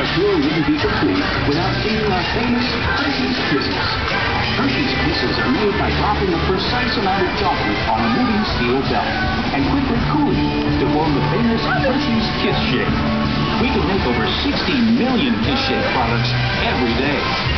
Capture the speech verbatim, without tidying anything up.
tour wouldn't be complete without seeing our famous Hershey's Kisses. Hershey's Kisses are made by dropping a precise amount of chocolate on a moving steel belt and quickly cooling to form the famous Hershey's Kiss Shake. We can make over sixty million Kiss Shake products every day.